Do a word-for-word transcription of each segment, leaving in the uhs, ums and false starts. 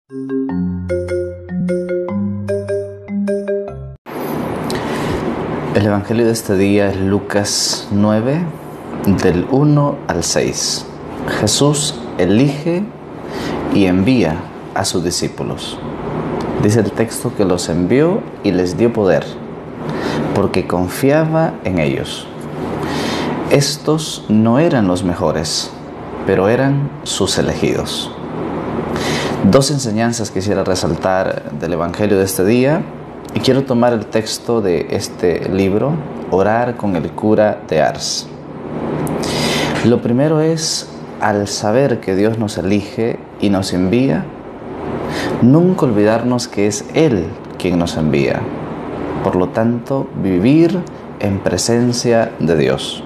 El Evangelio de este día es Lucas nueve, del uno al seis. Jesús elige y envía a sus discípulos. Dice el texto que los envió y les dio poder, porque confiaba en ellos. Estos no eran los mejores, pero eran sus elegidos. Dos enseñanzas quisiera resaltar del Evangelio de este día, y quiero tomar el texto de este libro, Orar con el cura de Ars. Lo primero es, al saber que Dios nos elige y nos envía, nunca olvidarnos que es Él quien nos envía. Por lo tanto, vivir en presencia de Dios.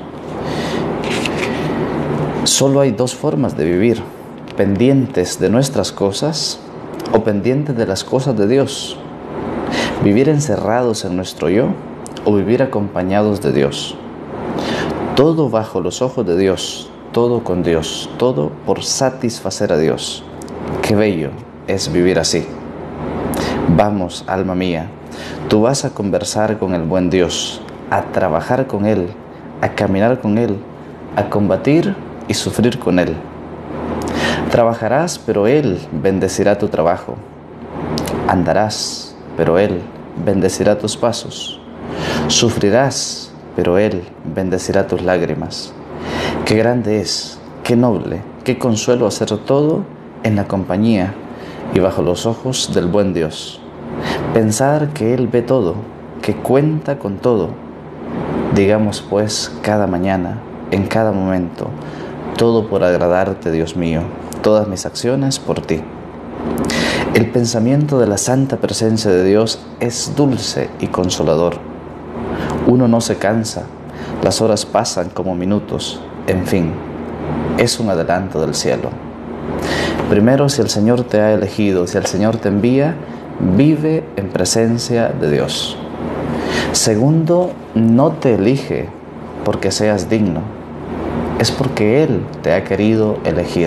Solo hay dos formas de vivir: pendientes de nuestras cosas o pendientes de las cosas de Dios. Vivir encerrados en nuestro yo o vivir acompañados de Dios. Todo bajo los ojos de Dios, todo con Dios, todo por satisfacer a Dios. Qué bello es vivir así. Vamos, alma mía, tú vas a conversar con el buen Dios, a trabajar con Él, a caminar con Él, a combatir y sufrir con Él. Trabajarás, pero Él bendecirá tu trabajo. Andarás, pero Él bendecirá tus pasos. Sufrirás, pero Él bendecirá tus lágrimas. Qué grande es, qué noble, qué consuelo hacer todo en la compañía y bajo los ojos del buen Dios. Pensar que Él ve todo, que cuenta con todo. Digamos pues cada mañana, en cada momento, todo por agradarte, Dios mío, todas mis acciones por ti. El pensamiento de la santa presencia de Dios es dulce y consolador. Uno no se cansa, las horas pasan como minutos, en fin, es un adelanto del cielo. Primero, si el Señor te ha elegido, si el Señor te envía, vive en presencia de Dios. Segundo, no te elige porque seas digno, es porque Él te ha querido elegir.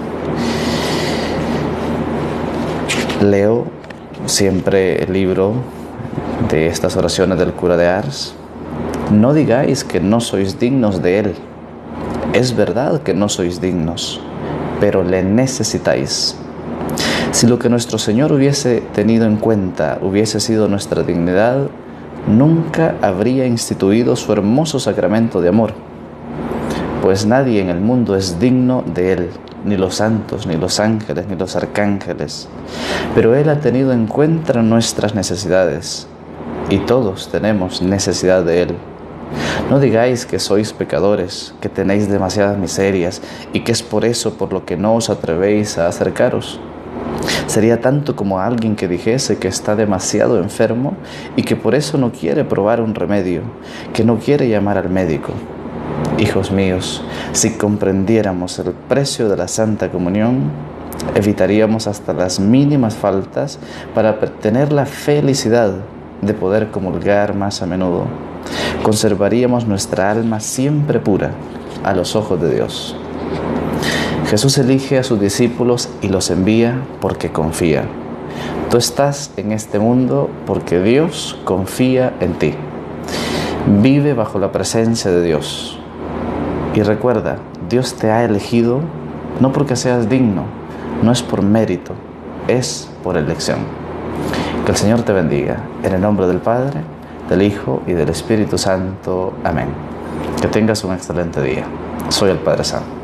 Leo siempre el libro de estas oraciones del cura de Ars. No digáis que no sois dignos de Él. Es verdad que no sois dignos, pero le necesitáis. Si lo que nuestro Señor hubiese tenido en cuenta hubiese sido nuestra dignidad, nunca habría instituido su hermoso sacramento de amor, pues nadie en el mundo es digno de Él, ni los santos, ni los ángeles, ni los arcángeles. Pero Él ha tenido en cuenta nuestras necesidades, y todos tenemos necesidad de Él. No digáis que sois pecadores, que tenéis demasiadas miserias, y que es por eso por lo que no os atrevéis a acercaros. Sería tanto como alguien que dijese que está demasiado enfermo y que por eso no quiere probar un remedio, que no quiere llamar al médico. Hijos míos, si comprendiéramos el precio de la Santa Comunión, evitaríamos hasta las mínimas faltas para tener la felicidad de poder comulgar más a menudo. Conservaríamos nuestra alma siempre pura a los ojos de Dios. Jesús elige a sus discípulos y los envía porque confía. Tú estás en este mundo porque Dios confía en ti. Vive bajo la presencia de Dios. Y recuerda, Dios te ha elegido no porque seas digno, no es por mérito, es por elección. Que el Señor te bendiga. En el nombre del Padre, del Hijo y del Espíritu Santo. Amén. Que tengas un excelente día. Soy el Padre Santo.